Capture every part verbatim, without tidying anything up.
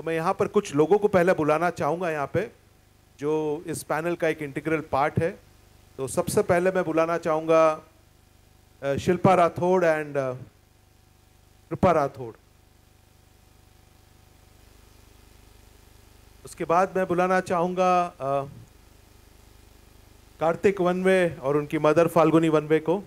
तो मैं यहाँ पर कुछ लोगों को पहले बुलाना चाहूँगा यहाँ पे, जो इस पैनल का एक इंटीग्रल पार्ट है। तो सबसे पहले मैं बुलाना चाहूँगा शिल्पा राठौड़ एंड कृपा राठौड़। उसके बाद मैं बुलाना चाहूँगा कार्तिक वनवे और उनकी मदर फाल्गुनी वनवे को।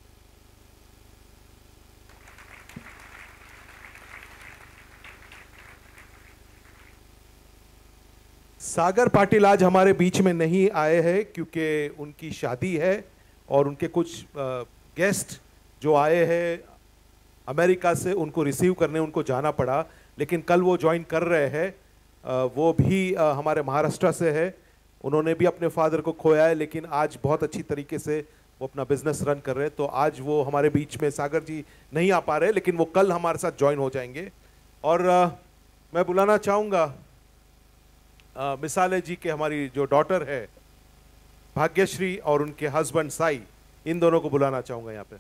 सागर पाटिल आज हमारे बीच में नहीं आए हैं क्योंकि उनकी शादी है और उनके कुछ गेस्ट जो आए हैं अमेरिका से, उनको रिसीव करने उनको जाना पड़ा, लेकिन कल वो ज्वाइन कर रहे हैं। वो भी हमारे महाराष्ट्र से है, उन्होंने भी अपने फादर को खोया है, लेकिन आज बहुत अच्छी तरीके से वो अपना बिजनेस रन कर रहे हैं। तो आज वो हमारे बीच में, सागर जी नहीं आ पा रहे, लेकिन वो कल हमारे साथ ज्वाइन हो जाएंगे। और मैं बुलाना चाहूँगा मिसाले जी के हमारी जो डॉटर है भाग्यश्री और उनके हस्बैंड साई, इन दोनों को बुलाना चाहूँगा यहाँ पे।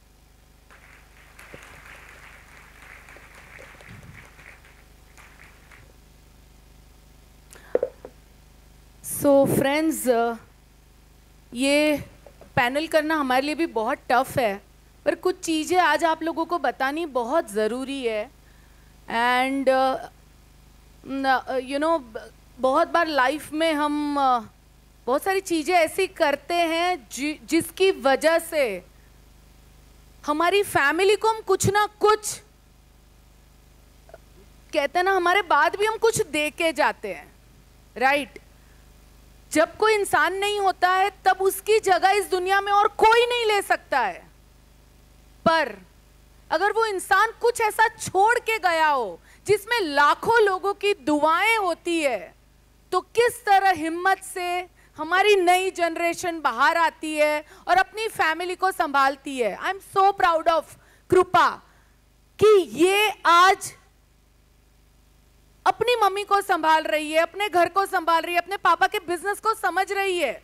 सो so, फ्रेंड्स, ये पैनल करना हमारे लिए भी बहुत टफ है, पर कुछ चीज़ें आज आप लोगों को बतानी बहुत ज़रूरी है। एंड यू नो, बहुत बार लाइफ में हम uh, बहुत सारी चीज़ें ऐसी करते हैं जि, जिसकी वजह से हमारी फैमिली को हम कुछ ना कुछ, कहते हैं ना, हमारे बाद भी हम कुछ दे के जाते हैं, राइट right? जब कोई इंसान नहीं होता है तब उसकी जगह इस दुनिया में और कोई नहीं ले सकता है, पर अगर वो इंसान कुछ ऐसा छोड़ के गया हो जिसमें लाखों लोगों की दुआएं होती है, तो किस तरह हिम्मत से हमारी नई जनरेशन बाहर आती है और अपनी फैमिली को संभालती है। I am so proud of Kripa कि ये आज अपनी मम्मी को संभाल रही है, अपने घर को संभाल रही है, अपने पापा के बिजनेस को समझ रही है।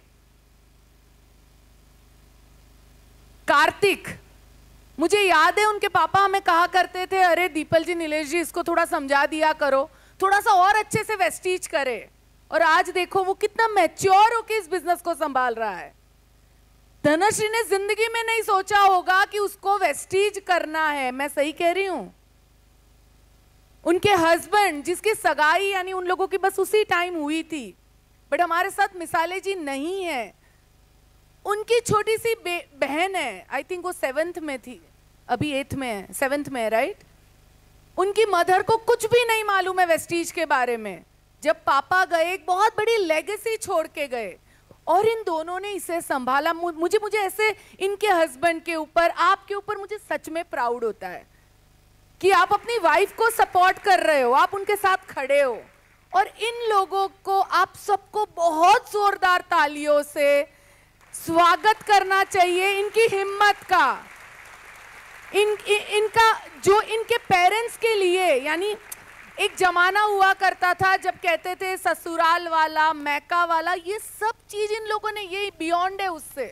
कार्तिक, मुझे याद है उनके पापा हमें कहा करते थे, अरे दीपल जी, नीलेश जी, इसको थोड़ा समझा दिया करो, थोड़ा सा और अच्छे से वेस्टीज करे। और आज देखो वो कितना मैच्योर होकर इस बिजनेस को संभाल रहा है। धनश्री ने जिंदगी में नहीं सोचा होगा कि उसको वेस्टीज करना है, मैं सही कह रही हूं? उनके हस्बैंड, जिसकी सगाई यानी उन लोगों की बस उसी टाइम हुई थी, बट हमारे साथ मिसाले जी नहीं है। उनकी छोटी सी बहन है, आई थिंक वो सेवेंथ में थी, अभी एथ में है, सेवेंथ में है, राइट? उनकी मदर को कुछ भी नहीं मालूम है वेस्टीज के बारे में। जब पापा गए, एक बहुत बड़ी लेगेसी छोड़ के गए और इन दोनों ने इसे संभाला। मुझे मुझे ऐसे इनके हस्बैंड के ऊपर, आपके ऊपर मुझे सच में प्राउड होता है कि आप अपनी वाइफ को सपोर्ट कर रहे हो, आप उनके साथ खड़े हो। और इन लोगों को, आप सबको बहुत जोरदार तालियों से स्वागत करना चाहिए इनकी हिम्मत का। इन, इन इनका जो इनके पेरेंट्स के लिए, यानी एक जमाना हुआ करता था जब कहते थे ससुराल वाला, मैका वाला, ये सब चीज इन लोगों ने, ये बियॉन्ड है उससे।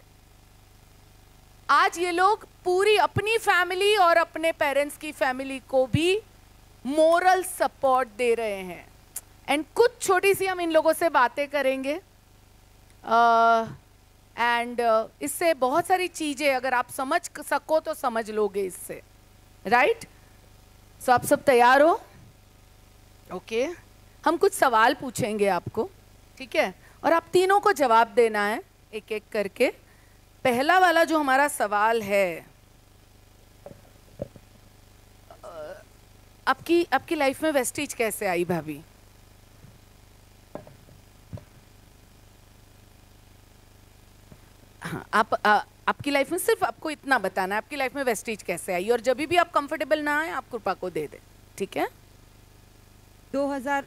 आज ये लोग पूरी अपनी फैमिली और अपने पेरेंट्स की फैमिली को भी मोरल सपोर्ट दे रहे हैं। एंड कुछ छोटी सी हम इन लोगों से बातें करेंगे एंड uh, uh, इससे बहुत सारी चीजें अगर आप समझ सको तो समझ लोगे इससे, राइट? सो आप सब तैयार हो? Okay okay. हम कुछ सवाल पूछेंगे आपको, ठीक है? और आप तीनों को जवाब देना है एक एक करके। पहला वाला जो हमारा सवाल है, आपकी आपकी लाइफ में वेस्टीज कैसे आई भाभी? हाँ, आप आ, आपकी लाइफ में सिर्फ आपको इतना बताना है, आपकी लाइफ में वेस्टीज कैसे आई, और जब भी आप कंफर्टेबल ना आए आप कृपा को दे दे, ठीक है? दो हज़ार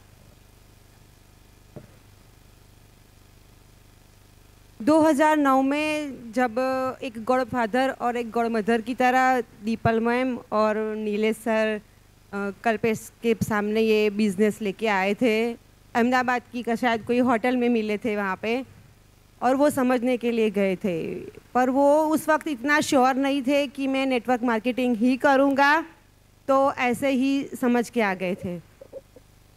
दो हज़ार नौ में जब एक गॉड फादर और एक गॉड मदर की तरह दीपल मैम और नीलेश सर कल्पेश के सामने ये बिजनेस लेके आए थे, अहमदाबाद की का शायद कोई होटल में मिले थे वहाँ पे, और वो समझने के लिए गए थे। पर वो उस वक्त इतना श्योर नहीं थे कि मैं नेटवर्क मार्केटिंग ही करूँगा, तो ऐसे ही समझ के आ गए थे।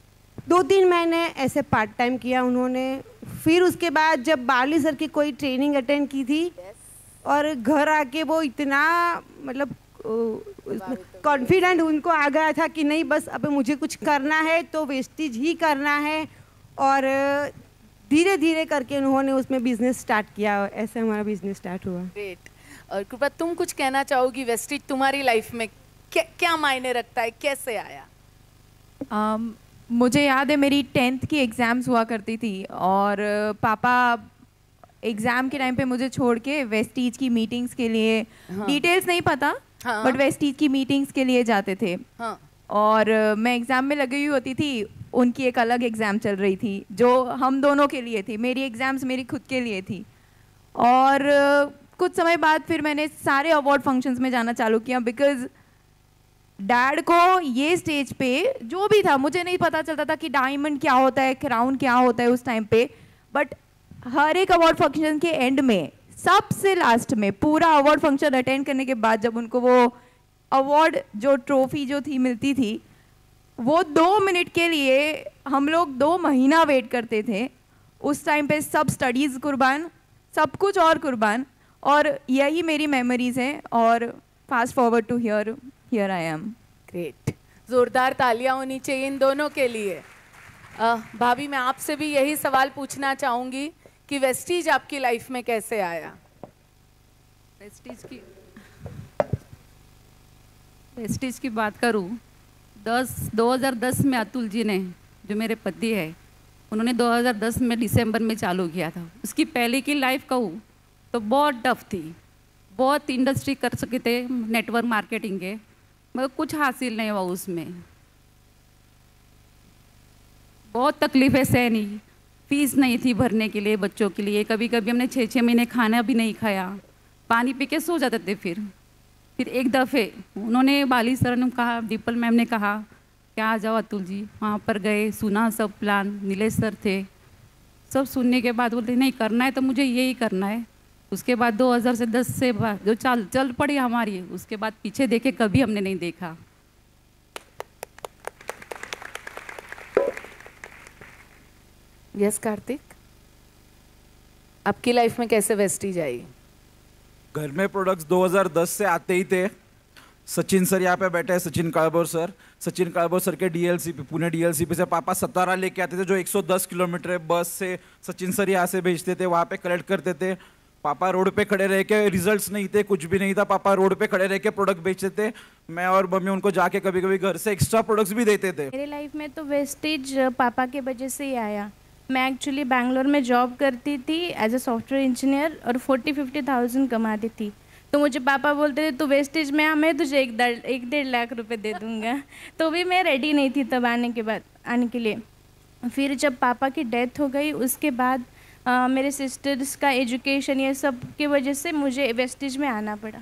दो तीन महीने ऐसे पार्ट टाइम किया उन्होंने। फिर उसके बाद जब बाली सर की कोई ट्रेनिंग अटेंड की थी और घर आके वो इतना मतलब कॉन्फिडेंट उनको आ गया था कि नहीं बस अब मुझे कुछ करना है तो वेस्टेज ही करना है, और धीरे धीरे करके उन्होंने उसमें बिजनेस स्टार्ट किया। ऐसे हमारा बिजनेस स्टार्ट हुआ। ग्रेट। और कृपा तुम कुछ कहना चाहोगी, वेस्टेज तुम्हारी लाइफ में क्या क्या मायने रखता है, कैसे आया? um, मुझे याद है मेरी टेंथ की एग्ज़ाम्स हुआ करती थी और पापा एग्ज़ाम के टाइम पे मुझे छोड़ के वेस्टीज की मीटिंग्स के लिए, हाँ। डिटेल्स नहीं पता, हाँ। बट वेस्टीज की मीटिंग्स के लिए जाते थे, हाँ। और मैं एग्ज़ाम में लगी हुई होती थी, उनकी एक अलग एग्ज़ाम चल रही थी जो हम दोनों के लिए थी। मेरी एग्ज़ाम्स मेरी खुद के लिए थी। और कुछ समय बाद फिर मैंने सारे अवार्ड फंक्शंस में जाना चालू किया, बिकॉज डैड को ये स्टेज पे जो भी था, मुझे नहीं पता चलता था कि डायमंड क्या होता है, क्राउन क्या होता है उस टाइम पे, बट हर एक अवार्ड फंक्शन के एंड में सबसे लास्ट में पूरा अवार्ड फंक्शन अटेंड करने के बाद जब उनको वो अवार्ड जो ट्रॉफी जो थी मिलती थी, वो दो मिनट के लिए हम लोग दो महीना वेट करते थे। उस टाइम पे सब स्टडीज़ कुर्बान, सब कुछ और कुर्बान, और यही मेरी मेमोरीज हैं। और fast forward to here here I am. Great, जोरदार तालियां होनी चाहिए इन दोनों के लिए। uh, भाभी मैं आपसे भी यही सवाल पूछना चाहूंगी कि वेस्टीज आपकी लाइफ में कैसे आया? वेस्टीज की वेस्टीज की बात करूं, दस दो हज़ार दस में अतुल जी ने, जो मेरे पति है, उन्होंने दो हज़ार दस में दिसंबर में चालू किया था। उसकी पहले की लाइफ कहूँ तो बहुत टफ थी, बहुत इंडस्ट्री कर सके थे नेटवर्क मार्केटिंग के, मगर कुछ हासिल नहीं हुआ उसमें। बहुत तकलीफ़ें सहनी, फीस नहीं थी भरने के लिए बच्चों के लिए, कभी कभी हमने छः छः महीने खाना भी नहीं खाया, पानी पी के सो जाते थे। फिर फिर एक दफ़े उन्होंने, बाली सर ने कहा, दीपल मैम ने कहा कि आ जाओ अतुल जी। वहाँ पर गए, सुना सब प्लान, नीलेश सर थे, सब सुनने के बाद बोलते नहीं करना है तो मुझे यही करना है। उसके बाद दो हज़ार से दस से बाद जो चल चल पड़ी हमारी, उसके बाद पीछे देखे कभी हमने नहीं देखा। यस कार्तिक, आपकी लाइफ में कैसे वेस्टीज आई? घर में प्रोडक्ट्स दो हज़ार दस से आते ही थे। सचिन सर यहाँ पे बैठे हैं, सचिन काळभोर सर। सचिन काळभोर सर के डीएलसीपी, पुणे डीएलसीपी से पापा सतारा लेके आते थे, जो एक सौ दस किलोमीटर है, बस से सचिन सर यहाँ से भेजते थे, वहाँ पे कलेक्ट करते थे। पापा रोड पे खड़े रह के, रिजल्ट्स नहीं थे, कुछ भी नहीं था, पापा रोड पे खड़े रह के प्रोडक्ट बेचते थे। मैं और मम्मी उनको जाके कभी कभी घर से एक्स्ट्रा प्रोडक्ट्स भी देते थे। मेरे लाइफ में तो वेस्टेज पापा के वजह से ही आया। मैं एक्चुअली बैंगलोर में जॉब करती थी एज ए सॉफ्टवेयर इंजीनियर और फोर्टी फिफ्टी थाउजेंड कमाती थी। तो मुझे पापा बोलते थे तो वेस्टेज में आ, मैं तुझे एक डेढ़ एक डेढ़ लाख रुपए दे दूंगा। तो भी मैं रेडी नहीं थी तब आने के बाद आने के लिए। फिर जब पापा की डेथ हो गई उसके बाद आ, मेरे सिस्टर्स का एजुकेशन ये सब की वजह से मुझे वेस्टेज में आना पड़ा।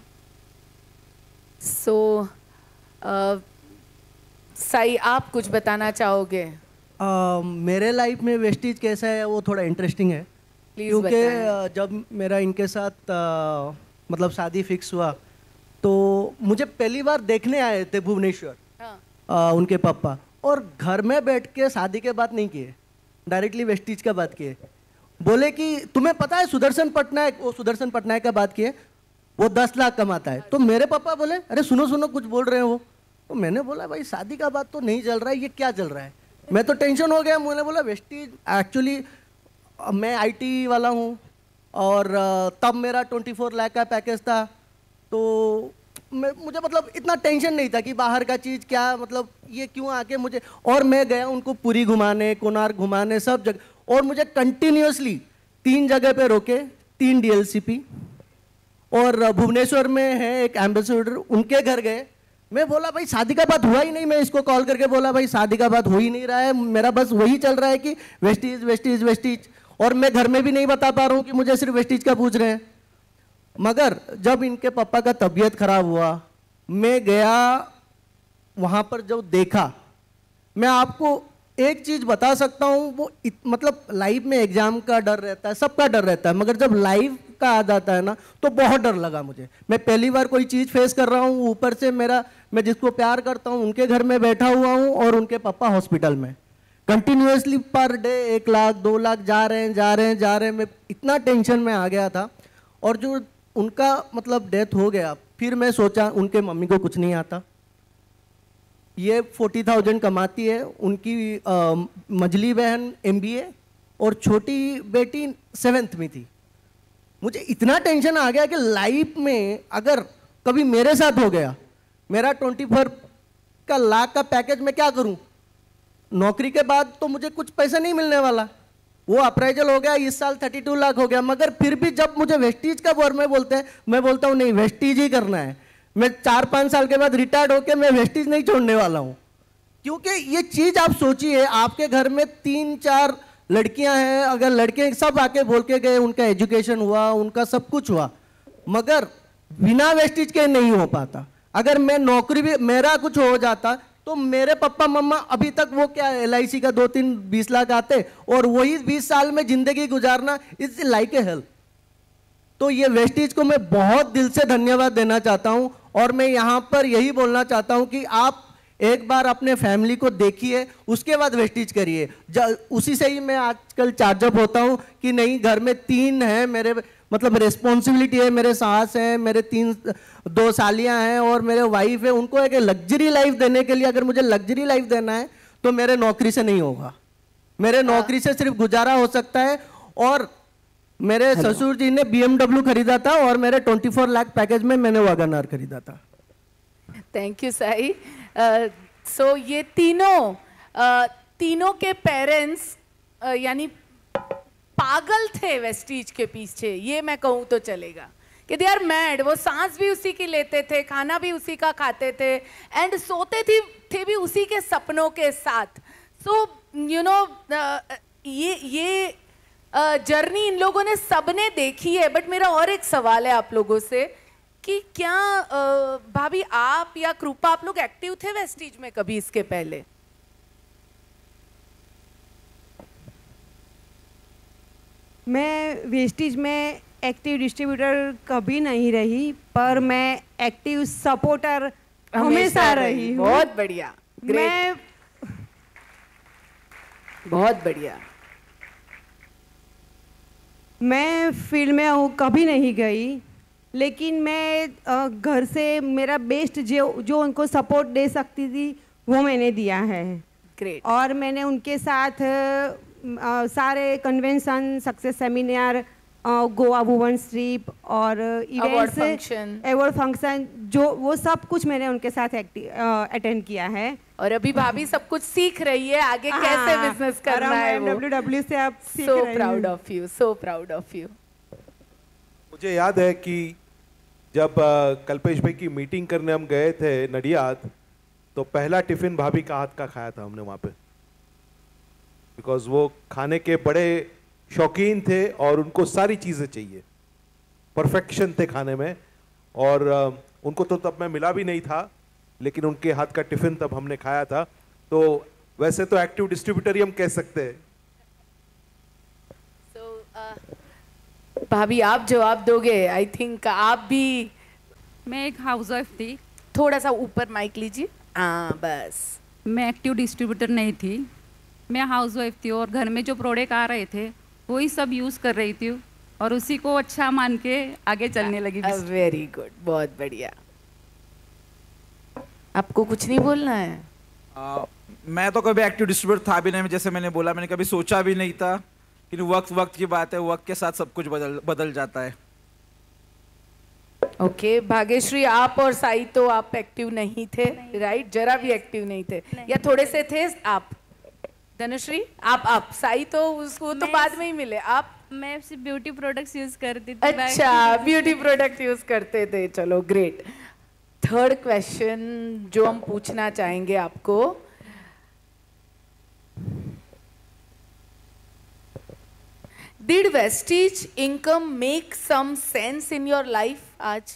सो so, साई आप कुछ बताना चाहोगे? uh, मेरे लाइफ में वेस्टेज कैसा है वो थोड़ा इंटरेस्टिंग है, क्योंकि जब मेरा इनके साथ uh, मतलब शादी फिक्स हुआ तो मुझे पहली बार देखने आए थे भुवनेश्वर, हाँ। uh, उनके पापा, और घर में बैठ के शादी के बात नहीं किए, डायरेक्टली वेस्टेज का बात किए। बोले कि तुम्हें पता है सुदर्शन पटनायक, वो सुदर्शन पटनायक का बात किए, वो दस लाख कमाता है। तो मेरे पापा बोले अरे सुनो सुनो कुछ बोल रहे हैं वो। तो मैंने बोला भाई शादी का बात तो नहीं चल रहा है, ये क्या चल रहा है? मैं तो टेंशन हो गया। मैंने बोला वेस्टेज, एक्चुअली मैं आईटी वाला हूँ और तब मेरा चौबीस लाख का पैकेज था, तो मैं मुझे मतलब इतना टेंशन नहीं था कि बाहर का चीज़ क्या, मतलब ये क्यों आके मुझे। और मैं गया उनको पुरी घुमाने, कोणार्क घुमाने, सब जगह, और मुझे कंटिन्यूसली तीन जगह पे रोके, तीन डीएलसीपी, और भुवनेश्वर में है एक एम्बेसडर, उनके घर गए। मैं बोला भाई शादी का बात हुआ ही नहीं। मैं इसको कॉल करके बोला भाई शादी का बात हो ही नहीं रहा है, मेरा बस वही चल रहा है कि वेस्टीज वेस्टीज वेस्टीज, और मैं घर में भी नहीं बता पा रहा हूँ कि मुझे सिर्फ वेस्टीज का पूछ रहे हैं। मगर जब इनके पापा का तबीयत खराब हुआ, मैं गया वहाँ पर, जब देखा, मैं आपको एक चीज़ बता सकता हूँ, वो इत, मतलब लाइफ में एग्जाम का डर रहता है, सबका डर रहता है, मगर जब लाइफ का आ जाता है ना तो बहुत डर लगा मुझे। मैं पहली बार कोई चीज़ फेस कर रहा हूँ, ऊपर से मेरा, मैं जिसको प्यार करता हूँ उनके घर में बैठा हुआ हूँ और उनके पापा हॉस्पिटल में, कंटिन्यूसली पर डे एक लाख दो लाख जा रहे हैं जा रहे हैं जा रहे हैं मैं इतना टेंशन में आ गया था। और जो उनका मतलब डेथ हो गया, फिर मैं सोचा उनके मम्मी को कुछ नहीं आता, ये फोर्टी थाउजेंड कमाती है, उनकी आ, मझली बहन एमबीए और छोटी बेटी सेवेंथ में थी। मुझे इतना टेंशन आ गया कि लाइफ में अगर कभी मेरे साथ हो गया, मेरा ट्वेंटी फोर का लाख का पैकेज मैं क्या करूं? नौकरी के बाद तो मुझे कुछ पैसा नहीं मिलने वाला। वो अप्राइजल हो गया, इस साल थर्टी टू लाख हो गया, मगर फिर भी जब मुझे वेस्टीज का बारे में बोलते हैं, मैं बोलता हूँ नहीं, वेस्टीज ही करना है। मैं चार पाँच साल के बाद रिटायर्ड होकर मैं वेस्टीज नहीं छोड़ने वाला हूँ। क्योंकि ये चीज़ आप सोचिए, आपके घर में तीन चार लड़कियां हैं, अगर लड़के सब आके बोल के गए, उनका एजुकेशन हुआ, उनका सब कुछ हुआ, मगर बिना वेस्टीज के नहीं हो पाता। अगर मैं नौकरी भी मेरा कुछ हो जाता तो मेरे पापा मम्मा अभी तक वो क्या एल आई सी का दो तीन बीस लाख आते और वही बीस साल में जिंदगी गुजारना इज लाइक ए हेल्थ। तो ये वेस्टीज को मैं बहुत दिल से धन्यवाद देना चाहता हूं और मैं यहाँ पर यही बोलना चाहता हूं कि आप एक बार अपने फैमिली को देखिए, उसके बाद वेस्टीज करिए। उसी से ही मैं आजकल चार्जअप होता हूं कि नहीं, घर में तीन है मेरे, मतलब रिस्पॉन्सिबिलिटी है, मेरे सास हैं, मेरे तीन दो सालियां हैं और मेरे वाइफ है। उनको एक लग्जरी लाइफ देने के लिए अगर मुझे लग्जरी लाइफ देना है तो मेरे नौकरी से नहीं होगा। मेरे नौकरी से सिर्फ गुजारा हो सकता है। और मेरे ससुर जी ने बीएमडब्ल्यू खरीदा था और मेरे चौबीस लाख पैकेज में मैंने वैगन आर खरीदा था। Thank you Sai. So uh, so ये तीनों uh, तीनों के पेरेंट्स uh, यानी पागल थे वेस्टीज के पीछे, ये मैं कहूँ तो चलेगा कि दे आर मैड। वो सांस भी उसी की लेते थे, खाना भी उसी का खाते थे एंड सोते थे थे भी उसी के सपनों के साथ। सो यू नो ये ये जर्नी uh, इन लोगों ने सबने देखी है। बट मेरा और एक सवाल है आप लोगों से कि क्या भाभी आप या कृपा आप लोग एक्टिव थे वेस्टीज में कभी इसके पहले? मैं वेस्टीज में एक्टिव डिस्ट्रीब्यूटर कभी नहीं रही, पर मैं एक्टिव सपोर्टर हमेशा रही हूँ। बहुत बढ़िया, मैं बहुत बढ़िया। मैं फील्ड में हूँ, कभी नहीं गई, लेकिन मैं घर से मेरा बेस्ट जो जो उनको सपोर्ट दे सकती थी वो मैंने दिया है। ग्रेट। और मैंने उनके साथ आ, सारे convention, success seminar, Goa women trip और इवेंट्स, अवार्ड फंक्शन, जो वो सब कुछ मैंने उनके साथ अटेंड किया है। और अभी भाभी सब कुछ सीख रही है आगे कैसे बिजनेस करना है। डब्ल्यू डब्ल्यू से आप सीख सो रही हैं। Proud of you, so proud of you. मुझे याद है कि जब कल्पेश भाई की मीटिंग करने हम गए थे नडियाद, तो पहला टिफिन भाभी का हाथ का खाया था हमने वहाँ पे, बिकॉज वो खाने के बड़े शौकीन थे और उनको सारी चीज़ें चाहिए, परफेक्शन थे खाने में। और उनको तो तब मैं मिला भी नहीं था, लेकिन उनके हाथ का टिफिन तब हमने खाया था। तो वैसे तो एक्टिव डिस्ट्रीब्यूटर ही हम कह सकते हैं। so, uh... भाभी आप जवाब दोगे? आई थिंक आप भी। मैं एक हाउस वाइफ थी। थोड़ा सा ऊपर माइक लीजिए। हाँ बस। मैं एक्टिव डिस्ट्रीब्यूटर नहीं थी, मैं हाउस वाइफ थी और घर में जो प्रोडक्ट आ रहे थे वही सब यूज़ कर रही थी और उसी को अच्छा मान के आगे चलने लगी। वेरी गुड, बहुत बढ़िया। आपको कुछ नहीं बोलना है? आ, मैं तो कभी एक्टिव डिस्ट्रीब्यूटर था भी नहीं, जैसे मैंने बोला, मैंने कभी सोचा भी नहीं था। कि वक्त वक्त की बात है, वक्त के साथ सब कुछ बदल बदल जाता है। ओके okay, भाग्यश्री आप और साई तो आप एक्टिव नहीं थे, राइट? जरा भी एक्टिव नहीं थे नहीं। या थोड़े से थे आप? धनुश्री आप आप साई तो उसको तो बाद में ही मिले। आप? मैं सिर्फ ब्यूटी प्रोडक्ट्स यूज करती थी। अच्छा, ब्यूटी प्रोडक्ट यूज करते थे, चलो ग्रेट। थर्ड क्वेश्चन जो हम पूछना चाहेंगे आपको, Did Vestige income make some sense in your life आज?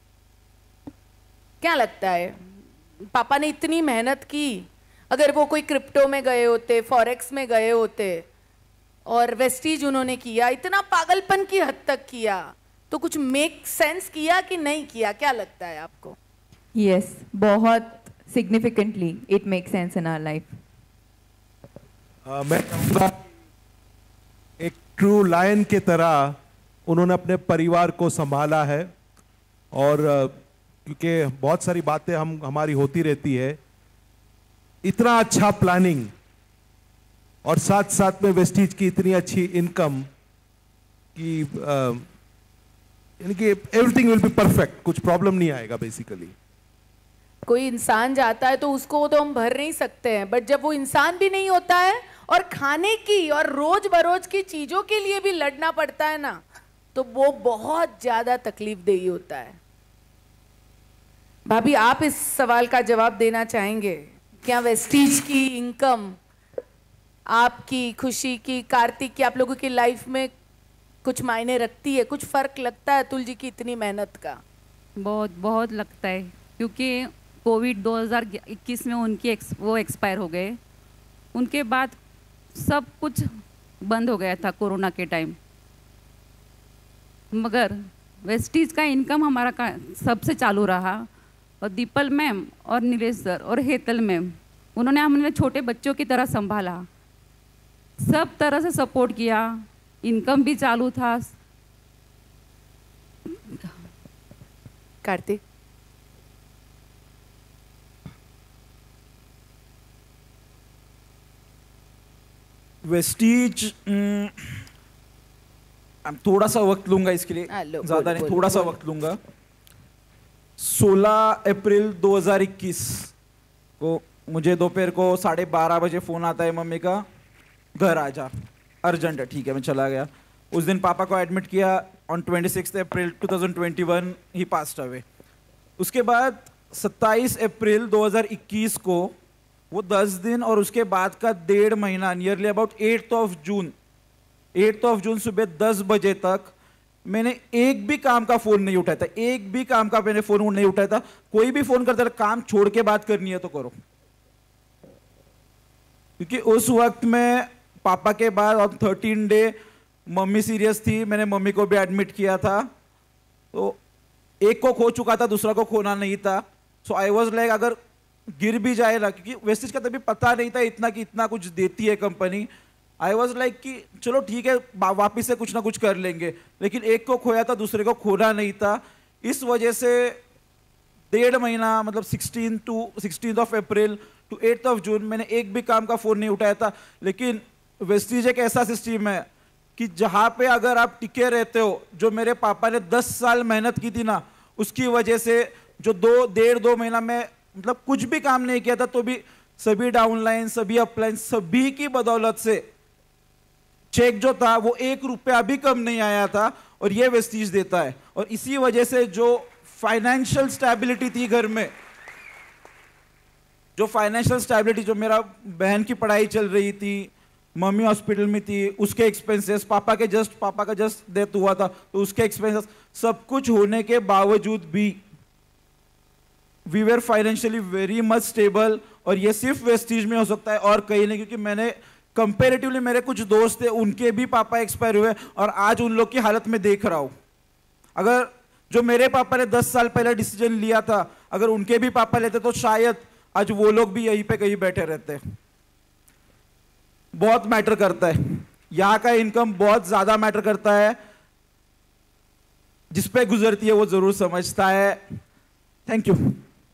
क्या लगता है? पापा ने इतनी मेहनत की, अगर वो कोई क्रिप्टो में गए होते, फॉरेक्स में गए होते और वेस्टीज उन्होंने किया, इतना पागलपन की हद तक किया, तो कुछ मेक सेंस किया कि नहीं किया? क्या लगता है आपको? यस, बहुत significantly it make sense in our life. आ, मैं कहूँगा एक ट्रू लायन के तरह उन्होंने अपने परिवार को संभाला है, और आ, क्योंकि बहुत सारी बातें हम हमारी होती रहती है, इतना अच्छा प्लानिंग और साथ साथ में वेस्टीज की इतनी अच्छी इनकम कि यानी कि एवरीथिंग विल बी परफेक्ट, कुछ प्रॉब्लम नहीं आएगा बेसिकली। कोई इंसान जाता है तो उसको तो हम भर नहीं सकते हैं, बट जब वो इंसान भी नहीं होता है और खाने की और रोज बरोज की चीजों के लिए भी लड़ना पड़ता है ना, तो वो बहुत ज्यादा तकलीफ देही होता है। भाभी, आप इस सवाल का जवाब देना चाहेंगे? क्या वेस्टीज की इनकम आपकी खुशी की, कार्तिक की, आप लोगों की लाइफ में कुछ मायने रखती है? कुछ फर्क लगता है अतुल जी की इतनी मेहनत का? बहुत बहुत लगता है, क्योंकि कोविड दो हज़ार इक्कीस में उनकी एक्स, वो एक्सपायर हो गए। उनके बाद सब कुछ बंद हो गया था कोरोना के टाइम, मगर वेस्टीज का इनकम हमारा का सबसे चालू रहा। और दीपल मैम और नीलेश सर और हेतल मैम, उन्होंने हमने छोटे बच्चों की तरह संभाला, सब तरह से सपोर्ट किया, इनकम भी चालू था। कार्तिक, वेस्टीज थोड़ा सा वक्त लूंगा इसके लिए, ज्यादा नहीं, थोड़ा सा वक्त लूंगा। सोलह अप्रैल दो हज़ार इक्कीस को मुझे दोपहर को साढ़े बारह बजे फोन आता है मम्मी का, घर आ जा, अर्जेंट है। ठीक है, मैं चला गया। उस दिन पापा को एडमिट किया on twenty six April two thousand twenty one, he passed away. उसके बाद सत्ताईस अप्रैल दो हज़ार इक्कीस को वो दस दिन और उसके बाद का डेढ़ महीना, nearly about eighth of June eighth of June सुबह दस बजे तक मैंने एक भी काम का फोन नहीं उठाया था, एक भी काम का मैंने फोन नहीं उठाया था। कोई भी फोन करता था, काम छोड़ के बात करनी है तो करो, क्योंकि उस वक्त में पापा के बाद और थर्टीन डे मम्मी सीरियस थी, मैंने मम्मी को भी एडमिट किया था, तो एक को खो चुका था, दूसरा को खोना नहीं था। सो आई वाज लाइक अगर गिर भी जाए ना, क्योंकि वेस्टीज का तभी पता नहीं था इतना कि इतना कुछ देती है कंपनी। आई वाज लाइक कि चलो ठीक है, वापिस से कुछ ना कुछ कर लेंगे, लेकिन एक को खोया था, दूसरे को खोना नहीं था। इस वजह से डेढ़ महीना, मतलब sixteen to sixteen of April to eighth of June मैंने एक भी काम का फोन नहीं उठाया था। लेकिन वेस्टीज एक ऐसा सिस्टम है कि जहां पे अगर आप टिके रहते हो, जो मेरे पापा ने दस साल मेहनत की थी ना, उसकी वजह से जो दो डेढ़ दो महीना में मतलब कुछ भी काम नहीं किया था, तो भी सभी डाउनलाइन, सभी अपलाइन, सभी की बदौलत से चेक जो था वो एक रुपया भी कम नहीं आया था, और ये वेस्टीज देता है। और इसी वजह से जो फाइनेंशियल स्टेबिलिटी थी घर में, जो फाइनेंशियल स्टेबिलिटी, जो मेरा बहन की पढ़ाई चल रही थी, मम्मी हॉस्पिटल में थी, उसके एक्सपेंसेस, पापा के जस्ट पापा का जस्ट डेथ हुआ था तो उसके एक्सपेंसेस, सब कुछ होने के बावजूद भी we were financially very much stable. और ये सिर्फ वेस्टीज में हो सकता है और कहीं नहीं, क्योंकि मैंने कंपेरेटिवली, मेरे कुछ दोस्त थे उनके भी पापा एक्सपायर हुए और आज उन लोग की हालत में देख रहा हूं। अगर जो मेरे पापा ने दस साल पहले डिसीजन लिया था, अगर उनके भी पापा लेते तो शायद आज वो लोग भी यहीं पे कहीं बैठे रहते। बहुत मैटर करता है, यहाँ का इनकम बहुत ज्यादा मैटर करता है, जिस पे गुजरती है वो जरूर समझता है। Thank you.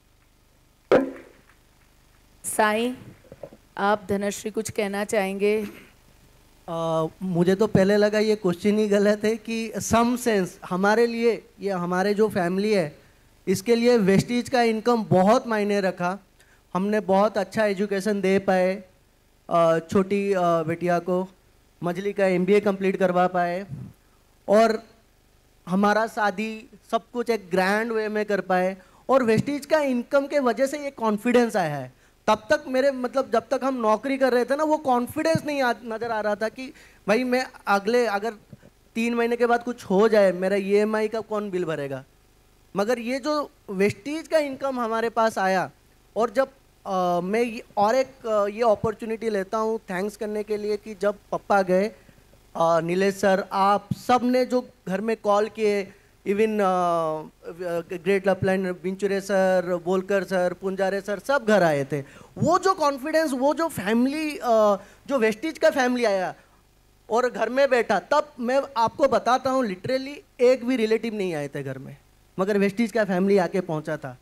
साईं, आप धनश्री कुछ कहना चाहेंगे? आ, मुझे तो पहले लगा ये क्वेश्चन ही गलत है कि सम सेंस हमारे लिए, ये हमारे जो फैमिली है, इसके लिए वेस्टीज का इनकम बहुत मायने रखा। हमने बहुत अच्छा एजुकेशन दे पाए, छोटी बेटिया को मजली का एमबीए कंप्लीट करवा पाए, और हमारा शादी सब कुछ एक ग्रैंड वे में कर पाए। और वेस्टीज का इनकम के वजह से ये कॉन्फिडेंस आया है। तब तक मेरे मतलब जब तक हम नौकरी कर रहे थे ना, वो कॉन्फिडेंस नहीं आ, नज़र आ रहा था कि भाई मैं अगले अगर तीन महीने के बाद कुछ हो जाए, मेरा ईएमआई का कौन बिल भरेगा। मगर ये जो वेस्टीज का इनकम हमारे पास आया, और जब आ, मैं ये, और एक आ, ये अपॉर्चुनिटी लेता हूँ थैंक्स करने के लिए कि जब पापा गए, नीलेश सर, आप सब ने जो घर में कॉल किए, इवन ग्रेट लपलैंड, Vinchure sir, Bolkar sir, Punjare sir, सब घर आए थे। वो जो कॉन्फिडेंस, वो जो फैमिली, जो वेस्टीज का फैमिली आया और घर में बैठा, तब मैं आपको बताता हूँ लिटरली एक भी रिलेटिव नहीं आए थे घर में, मगर वेस्टीज का फैमिली आके पहुंचा था।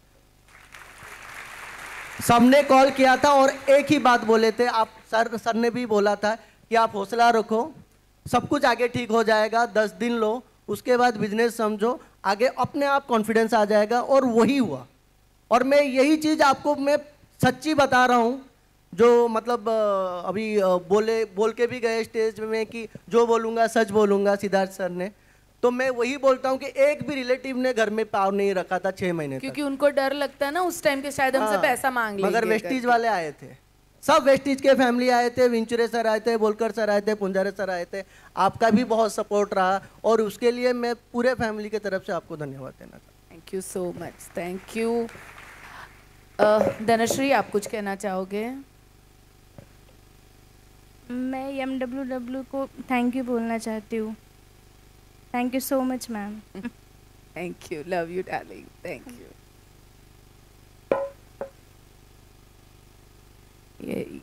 सबने कॉल किया था और एक ही बात बोले थे, आप सर सर ने भी बोला था कि आप हौसला रखो, सब कुछ आगे ठीक हो जाएगा, दस दिन लो, उसके बाद बिजनेस समझो, आगे अपने आप कॉन्फिडेंस आ जाएगा। और वही हुआ। और मैं यही चीज़ आपको मैं सच्ची बता रहा हूँ, जो मतलब अभी बोले बोल के भी गए स्टेज में कि जो बोलूँगा सच बोलूँगा, सिद्धार्थ सर ने, तो मैं वही बोलता हूँ कि एक भी रिलेटिव ने घर में पाव नहीं रखा था छह महीने क्योंकि तक। उनको डर लगता है ना उस टाइम के, शायद हमसे हाँ, पैसा मांग लेंगे। मगर वेस्टीज वाले आए थे, सब वेस्टीज के फैमिली आए थे, विंचुरे सर आए थे, बोलकर सर आए थे, पुंजारे सर आए थे। आपका भी बहुत सपोर्ट रहा और उसके लिए मैं पूरे फैमिली की तरफ से आपको धन्यवाद देना चाहता हूँ। Thank you so much, thank you. Dhanashree, आप कुछ कहना चाहोगे? मैं एम डब्ल्यू डब्ल्यू को थैंक यू बोलना चाहती हूँ। Thank you so much ma'am. Thank you, love you darling, thank you. यही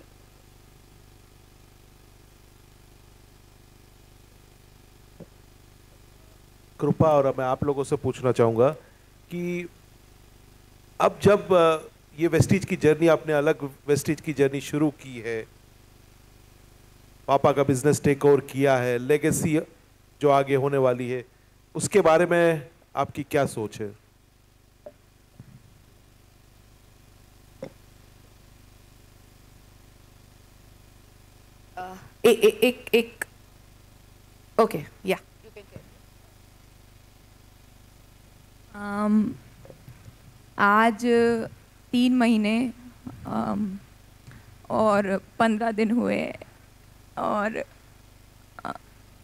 कृपा, और मैं आप लोगों से पूछना चाहूँगा कि अब जब ये वेस्टीज की जर्नी, आपने अलग वेस्टीज की जर्नी शुरू की है, पापा का बिजनेस टेक ओवर किया है, लेगेसी जो आगे होने वाली है, उसके बारे में आपकी क्या सोच है? ए, ए, एक एक ओके, या um, आज तीन महीने um, और पंद्रह दिन हुए और uh,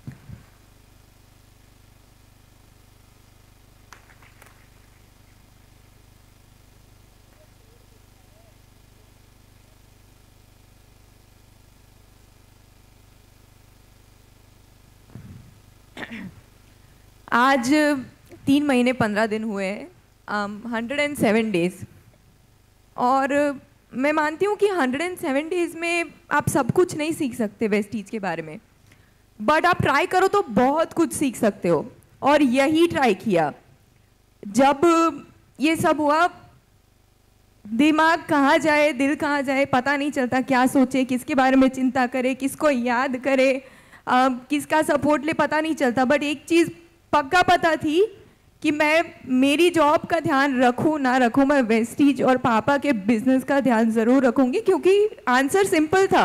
आज तीन महीने पंद्रह दिन हुए, हंड्रेड एंड सेवन डेज। और मैं मानती हूँ कि हंड्रेड एंड सेवन डेज में आप सब कुछ नहीं सीख सकते वेस्टीज के बारे में, बट आप ट्राई करो तो बहुत कुछ सीख सकते हो। और यही ट्राई किया। जब ये सब हुआ, दिमाग कहाँ जाए, दिल कहाँ जाए, पता नहीं चलता, क्या सोचे, किसके बारे में चिंता करे, किसको याद करे, आ, किसका सपोर्ट ले, पता नहीं चलता। बट एक चीज़ पक्का पता थी कि मैं मेरी जॉब का ध्यान रखूं ना रखूं, मैं वेस्टीज और पापा के बिजनेस का ध्यान ज़रूर रखूंगी, क्योंकि आंसर सिंपल था।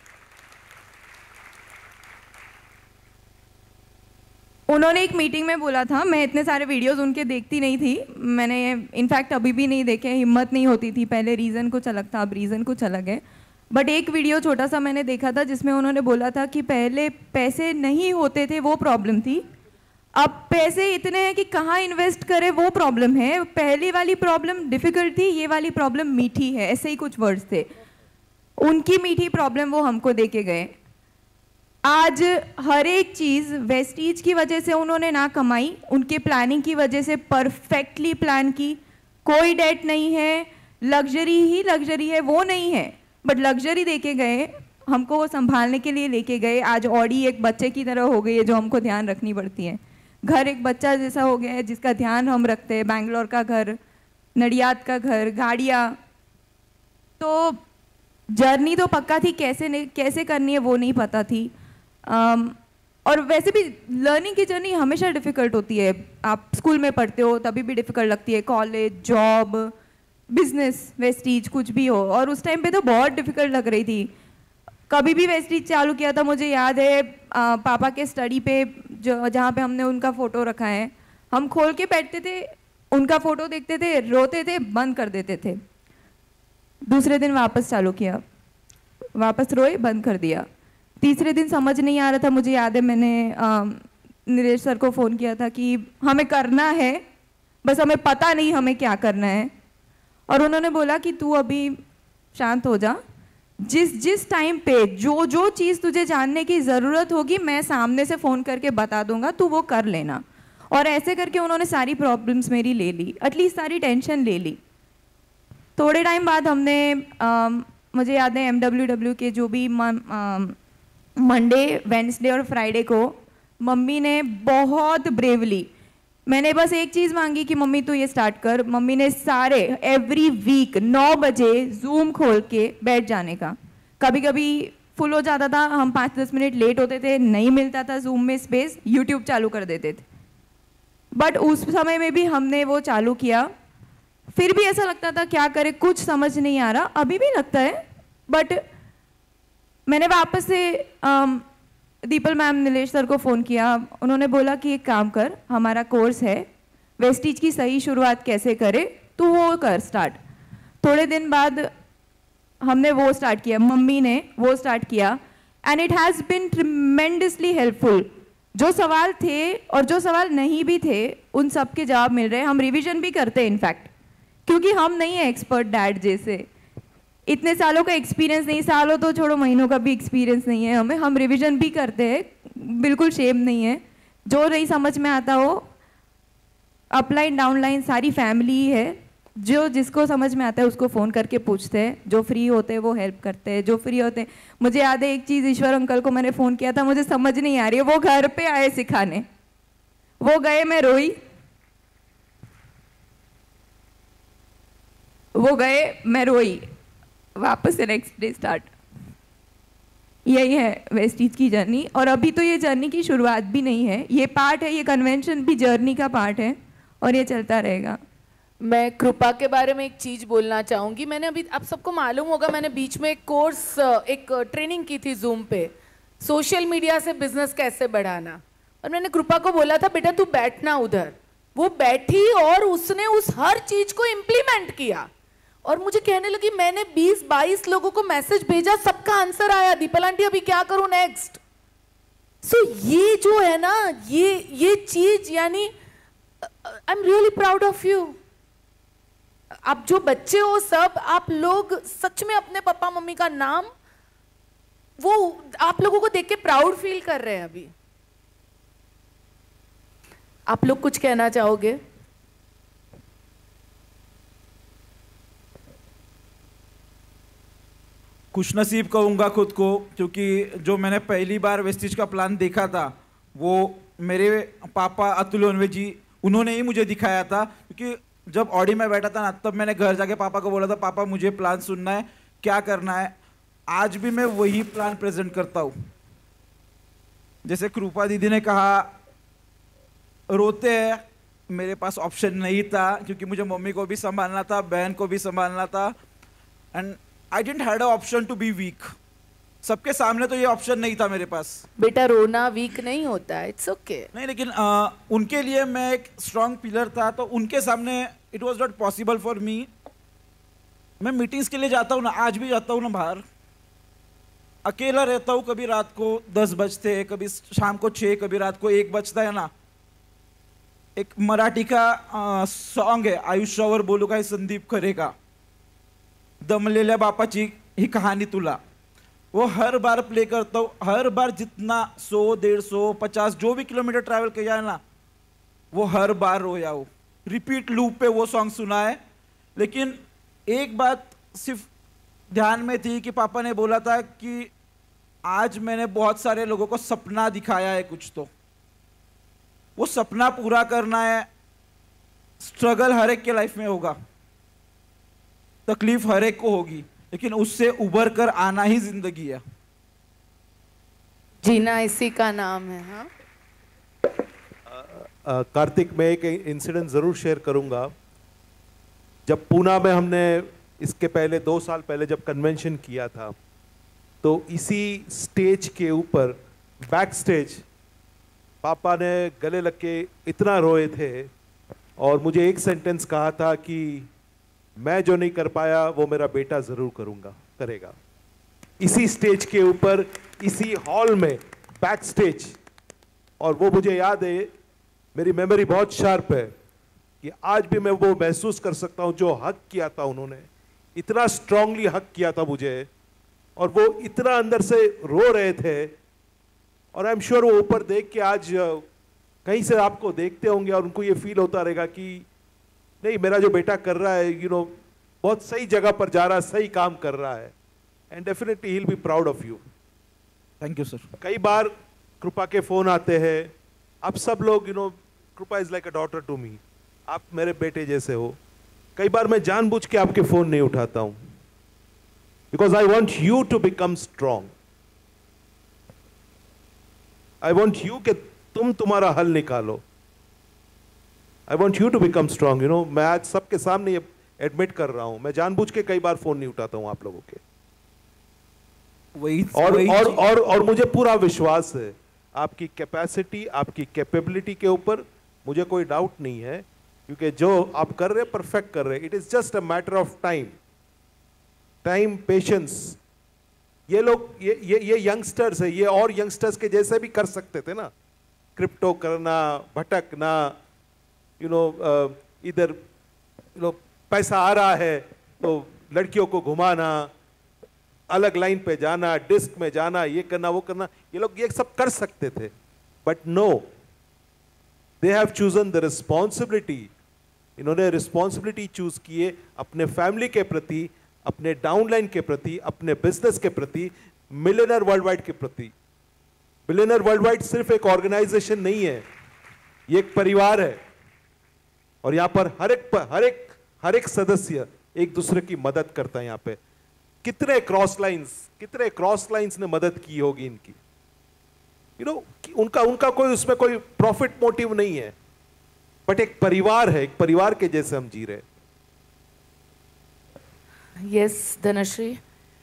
उन्होंने एक मीटिंग में बोला था, मैं इतने सारे वीडियोस उनके देखती नहीं थी, मैंने इनफैक्ट अभी भी नहीं देखे, हिम्मत नहीं होती थी। पहले रीज़न कुछ अलग था, अब रीज़न कुछ अलग है। बट एक वीडियो छोटा सा मैंने देखा था जिसमें उन्होंने बोला था कि पहले पैसे नहीं होते थे, वो प्रॉब्लम थी, अब पैसे इतने हैं कि कहाँ इन्वेस्ट करें वो प्रॉब्लम है। पहली वाली प्रॉब्लम डिफ़िकल्ट थी, ये वाली प्रॉब्लम मीठी है, ऐसे ही कुछ वर्ड्स थे। उनकी मीठी प्रॉब्लम वो हमको दे के गए। आज हर एक चीज़ वेस्टीज की वजह से उन्होंने ना कमाई, उनके प्लानिंग की वजह से परफेक्टली प्लान की। कोई डेट नहीं है, लग्जरी ही लग्जरी है, वो नहीं है, बट लग्जरी दे के गए, हमको वो संभालने के लिए लेके गए। आज ऑडी एक बच्चे की तरह हो गई है जो हमको ध्यान रखनी पड़ती है। घर एक बच्चा जैसा हो गया है जिसका ध्यान हम रखते हैं। बैंगलोर का घर, नडियाद का घर, गाड़ियाँ। तो जर्नी तो पक्का थी, कैसे नहीं कैसे करनी है वो नहीं पता थी। um, और वैसे भी लर्निंग की जर्नी हमेशा डिफ़िकल्ट होती है। आप स्कूल में पढ़ते हो तभी भी डिफ़िकल्ट लगती है, कॉलेज, जॉब, बिजनेस, वेस्टीज, कुछ भी हो। और उस टाइम पे तो बहुत डिफ़िकल्ट लग रही थी। कभी भी वेस्टीज चालू किया था, मुझे याद है आ, पापा के स्टडी पे जो जहाँ पे हमने उनका फ़ोटो रखा है, हम खोल के बैठते थे, उनका फ़ोटो देखते थे, रोते थे, बंद कर देते थे। दूसरे दिन वापस चालू किया, वापस रोए, बंद कर दिया। तीसरे दिन समझ नहीं आ रहा था, मुझे याद है मैंने नीरज सर को फ़ोन किया था कि हमें करना है, बस हमें पता नहीं हमें क्या करना है। और उन्होंने बोला कि तू अभी शांत हो जा, जिस जिस टाइम पे जो जो चीज़ तुझे जानने की ज़रूरत होगी मैं सामने से फ़ोन करके बता दूंगा, तू वो कर लेना। और ऐसे करके उन्होंने सारी प्रॉब्लम्स मेरी ले ली, एटलीस्ट सारी टेंशन ले ली। थोड़े टाइम बाद हमने आ, मुझे याद है एम डब्ल्यू डब्ल्यू के जो भी मंडे वेंसडे और फ्राइडे को मम्मी ने बहुत ब्रेवली, मैंने बस एक चीज़ मांगी कि मम्मी तू ये स्टार्ट कर। मम्मी ने सारे एवरी वीक नौ बजे जूम खोल के बैठ जाने का। कभी कभी फुल हो जाता था, हम पाँच दस मिनट लेट होते थे, नहीं मिलता था जूम में स्पेस, यूट्यूब चालू कर देते थे। बट उस समय में भी हमने वो चालू किया, फिर भी ऐसा लगता था क्या करे, कुछ समझ नहीं आ रहा, अभी भी लगता है। बट मैंने वापस से um, Deepal ma'am Nilesh sir को फ़ोन किया। उन्होंने बोला कि एक काम कर, हमारा कोर्स है वेस्टीज की सही शुरुआत कैसे करे, तू वो कर स्टार्ट। थोड़े दिन बाद हमने वो स्टार्ट किया, मम्मी ने वो स्टार्ट किया, and it has been tremendously helpful. जो सवाल थे और जो सवाल नहीं भी थे उन सब के जवाब मिल रहे हैं। हम रिवीजन भी करते हैं इनफैक्ट, क्योंकि हम नहीं है एक्सपर्ट डैड जैसे, इतने सालों का एक्सपीरियंस नहीं, सालों तो छोड़ो महीनों का भी एक्सपीरियंस नहीं है हमें। हम रिवीजन भी करते हैं, बिल्कुल शेम नहीं है। जो नहीं समझ में आता हो, अपलाइन डाउनलाइन सारी फैमिली ही है, जो जिसको समझ में आता है उसको फ़ोन करके पूछते हैं, जो फ्री होते हैं वो हेल्प करते हैं, जो फ्री होते हैं। मुझे याद है एक चीज़, ईश्वर अंकल को मैंने फ़ोन किया था, मुझे समझ नहीं आ रही है, वो घर पे आए सिखाने, वो गए, मैं रोई, वो गए, मैं रोई, वापस से नेक्स्ट डे स्टार्ट। यही है वेस्टीज की जर्नी। और अभी तो ये जर्नी की शुरुआत भी नहीं है, ये पार्ट है, ये कन्वेंशन भी जर्नी का पार्ट है और ये चलता रहेगा। मैं कृपा के बारे में एक चीज़ बोलना चाहूँगी। मैंने अभी, आप सबको मालूम होगा, मैंने बीच में एक कोर्स, एक ट्रेनिंग की थी जूम पे, सोशल मीडिया से बिजनेस कैसे बढ़ाना। और मैंने कृपा को बोला था बेटा तू बैठना उधर, वो बैठी और उसने उस हर चीज़ को इम्प्लीमेंट किया। और मुझे कहने लगी, मैंने बीस बाईस लोगों को मैसेज भेजा, सबका आंसर आया, दीपल आंटी अभी क्या करूं नेक्स्ट। सो so, ये जो है ना, ये ये चीज, यानी I am really proud of you. आप जो बच्चे हो सब, आप लोग सच में अपने पापा मम्मी का नाम, वो आप लोगों को देख के प्राउड फील कर रहे हैं। अभी आप लोग कुछ कहना चाहोगे? खुशनसीब कहूँगा खुद को, क्योंकि जो मैंने पहली बार वेस्टीज का प्लान देखा था वो मेरे पापा अतुल ओनवे जी, उन्होंने ही मुझे दिखाया था। क्योंकि जब ऑडी में बैठा था ना, तब मैंने घर जाके पापा को बोला था, पापा मुझे प्लान सुनना है, क्या करना है। आज भी मैं वही प्लान प्रेजेंट करता हूँ। जैसे कृपा दीदी ने कहा, रोते हैं, मेरे पास ऑप्शन नहीं था, क्योंकि मुझे मम्मी को भी संभालना था, बहन को भी संभालना था, and I didn't had a option to be weak. सबके सामने तो ये ऑप्शन नहीं था मेरे पास। बेटा रोना वीक नहीं होता है, इट्स ओके okay. नहीं, लेकिन आ, उनके लिए मैं एक स्ट्रॉन्ग पिलर था, तो उनके सामने it was not possible for me. मैं मीटिंग्स के लिए जाता हूँ ना, आज भी जाता हूँ ना बाहर, अकेला रहता हूँ, कभी रात को दस बजते, कभी शाम को छः, कभी रात को एक बजता है ना। एक मराठी का सॉन्ग है, आयुष्यावर बोलू काय संदीप खरे का, दमलेल्या बापाची ही कहानी तुला, वो हर बार प्ले करता हूँ। हर बार जितना सौ डेढ़ सौ पचास जो भी किलोमीटर ट्रैवल किया है ना, वो हर बार रोया हूँ, रिपीट लूप पे वो सॉन्ग सुना है। लेकिन एक बात सिर्फ ध्यान में थी कि पापा ने बोला था कि आज मैंने बहुत सारे लोगों को सपना दिखाया है, कुछ तो वो सपना पूरा करना है। स्ट्रगल हर एक के लाइफ में होगा, तकलीफ हर एक को होगी, लेकिन उससे उबर कर आना ही जिंदगी है। जीना इसी का नाम है। हाँ कार्तिक, मैं एक इंसिडेंट जरूर शेयर करूंगा। जब पूना में हमने इसके पहले दो साल पहले जब कन्वेंशन किया था, तो इसी स्टेज के ऊपर बैक स्टेज पापा ने गले लग के इतना रोए थे और मुझे एक सेंटेंस कहा था कि मैं जो नहीं कर पाया वो मेरा बेटा जरूर करूंगा करेगा। इसी स्टेज के ऊपर, इसी हॉल में बैक स्टेज। और वो मुझे याद है, मेरी मेमोरी बहुत शार्प है कि आज भी मैं वो महसूस कर सकता हूं जो हक किया था उन्होंने, इतना स्ट्रांगली हक किया था मुझे, और वो इतना अंदर से रो रहे थे। और आई एम श्योर वो ऊपर देख के आज कहीं से आपको देखते होंगे और उनको ये फील होता रहेगा कि नहीं, मेरा जो बेटा कर रहा है, यू नो, बहुत सही जगह पर जा रहा है, सही काम कर रहा है, and definitely he will be proud of you. Thank you sir. कई बार कृपा के फोन आते हैं, आप सब लोग, you know, Kripa is like a daughter to me, आप मेरे बेटे जैसे हो। कई बार मैं जानबूझ के आपके फोन नहीं उठाता हूं, because I want you to become strong. I want you कि तुम तुम्हारा हल निकालो। I want you to become strong, you know. मैं आज सबके सामने ये एडमिट कर रहा हूं, मैं जानबूझ के कई बार फोन नहीं उठाता हूं आप लोगों के। वही और वही और, और और मुझे पूरा विश्वास है आपकी कैपेसिटी, आपकी कैपेबिलिटी के ऊपर, मुझे कोई डाउट नहीं है, क्योंकि जो आप कर रहे हैं परफेक्ट कर रहे हैं। It is just a matter of time, time, patience. ये लोग, ये ये ये यंगस्टर्स है, ये और यंगस्टर्स के जैसे भी कर सकते थे ना, क्रिप्टो करना, भटकना, यू नो, इधर यू नो पैसा आ रहा है तो लड़कियों को घुमाना, अलग लाइन पे जाना, डिस्क में जाना, ये करना, वो करना, ये लोग ये सब कर सकते थे। But no, they have chosen the responsibility. इन्होंने रिस्पॉन्सिबिलिटी चूज किए अपने फैमिली के प्रति, अपने डाउनलाइन के प्रति, अपने बिजनेस के प्रति, मिलियनर वर्ल्ड वाइड के प्रति। मिलियनर वर्ल्ड वाइड सिर्फ एक ऑर्गेनाइजेशन नहीं है, ये एक परिवार है, और यहां पर हर एक हर एक हर एक सदस्य एक दूसरे की मदद करता है। यहां पे कितने क्रॉस लाइंस कितने क्रॉस लाइंस ने मदद की होगी इनकी, यू नो, उनका उनका कोई उसमें कोई प्रॉफिट मोटिव नहीं है, बट एक परिवार है, एक परिवार के जैसे हम जी रहे। यस धनश्री,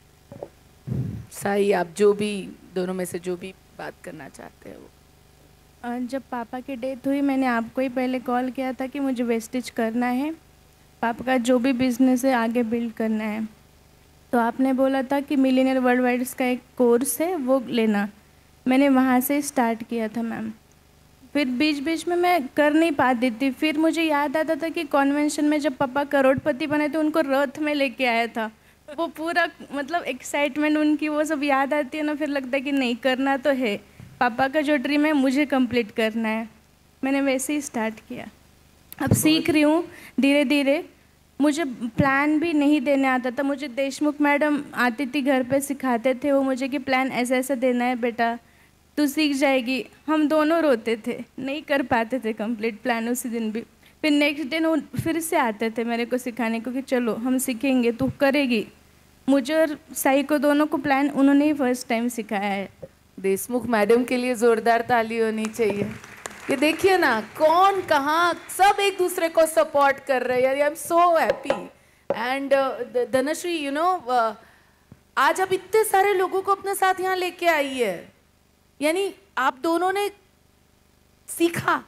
साई, आप जो भी दोनों में से जो भी बात करना चाहते हैं वो। जब पापा की डेथ हुई, मैंने आपको ही पहले कॉल किया था कि मुझे वेस्टेज करना है, पापा का जो भी बिजनेस है आगे बिल्ड करना है। तो आपने बोला था कि मिलियनियर वर्ल्ड वाइड का एक कोर्स है वो लेना, मैंने वहाँ से स्टार्ट किया था मैम। फिर बीच बीच में मैं कर नहीं पाती थी, फिर मुझे याद आता था कि कॉन्वेंशन में जब पापा करोड़पति बने थे, उनको रथ में लेके आया था, वो पूरा मतलब एक्साइटमेंट उनकी वो सब याद आती है ना, फिर लगता है कि नहीं, करना तो है, पापा का जो ड्रीम है मुझे कंप्लीट करना है। मैंने वैसे ही स्टार्ट किया, अब सीख रही हूँ धीरे धीरे। मुझे प्लान भी नहीं देने आता था, मुझे देशमुख मैडम आती थी घर पे, सिखाते थे वो मुझे कि प्लान ऐसे ऐसे देना है बेटा, तू सीख जाएगी। हम दोनों रोते थे, नहीं कर पाते थे कंप्लीट प्लान उसी दिन भी। फिर नेक्स्ट दिन वो फिर से आते थे मेरे को सिखाने को कि चलो हम सीखेंगे, तू करेगी। मुझे और साई को दोनों को प्लान उन्होंने ही फर्स्ट टाइम सिखाया है। देशमुख मैडम के लिए जोरदार ताली होनी चाहिए। ये देखिए ना, कौन कहाँ सब एक दूसरे को सपोर्ट कर रहे हैं। I am so happy. And Dhanashree, you know, आज आप इतने सारे लोगों को अपने साथ यहाँ लेके आई है, यानी आप दोनों ने सीखा।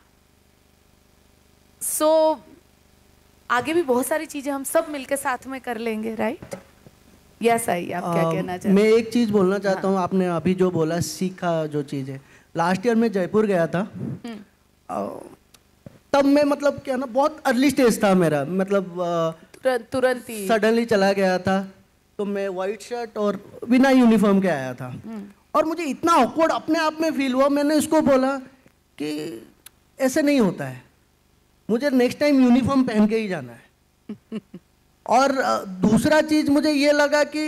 सो so, आगे भी बहुत सारी चीजें हम सब मिलकर साथ में कर लेंगे, राइट? यस आई, आप क्या कहना चाहते हैं? मैं एक चीज़ बोलना चाहता हूँ, आपने अभी जो बोला सीखा जो चीज़ है, लास्ट ईयर मैं जयपुर गया था, तब मैं मतलब क्या ना, बहुत अर्ली स्टेज था मेरा, मतलब तुरंत तुरंत ही सडनली चला गया था। तो मैं वाइट शर्ट और बिना यूनिफॉर्म के आया था, और मुझे इतना ऑकवर्ड अपने आप में फील हुआ। मैंने उसको बोला कि ऐसे नहीं होता है, मुझे नेक्स्ट टाइम यूनिफॉर्म पहन के ही जाना है। और दूसरा चीज मुझे ये लगा कि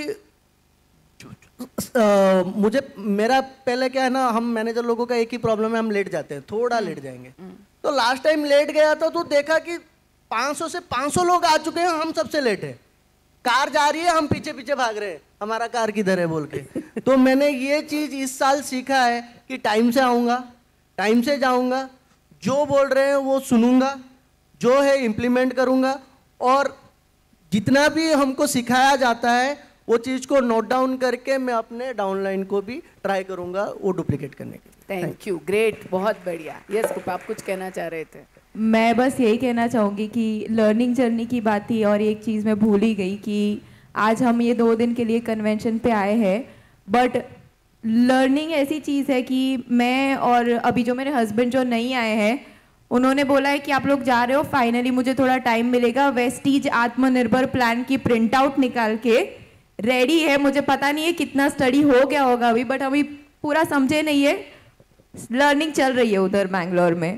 आ, मुझे मेरा पहले क्या है ना, हम मैनेजर लोगों का एक ही प्रॉब्लम है, हम लेट जाते हैं, थोड़ा लेट जाएंगे। तो लास्ट टाइम लेट गया था तो देखा कि पाँच सौ से पाँच सौ लोग आ चुके हैं, हम सबसे लेट है। कार जा रही है, हम पीछे पीछे भाग रहे हैं, हमारा कार किधर है बोल के। तो मैंने ये चीज इस साल सीखा है कि टाइम से आऊँगा, टाइम से जाऊँगा, जो बोल रहे हैं वो सुनूंगा, जो है इम्प्लीमेंट करूँगा, और जितना भी हमको सिखाया जाता है वो चीज़ को नोट डाउन करके मैं अपने डाउनलाइन को भी ट्राई करूँगा वो डुप्लीकेट करने के लिए। थैंक यू, ग्रेट, बहुत बढ़िया। यस कृपा, आप कुछ कहना चाह रहे थे? मैं बस यही कहना चाहूँगी कि लर्निंग जर्नी की बात थी, और एक चीज़ मैं भूल ही गई कि आज हम ये दो दिन के लिए कन्वेंशन पे आए हैं, बट लर्निंग ऐसी चीज़ है कि मैं और अभी जो मेरे हस्बैंड जो नहीं आए हैं, उन्होंने बोला है कि आप लोग जा रहे हो, फाइनली मुझे थोड़ा टाइम मिलेगा, वेस्टीज आत्मनिर्भर प्लान की प्रिंट आउट निकाल के रेडी है। मुझे पता नहीं है कितना स्टडी हो गया होगा अभी, बट अभी पूरा समझे नहीं है, लर्निंग चल रही है उधर बैंगलोर में।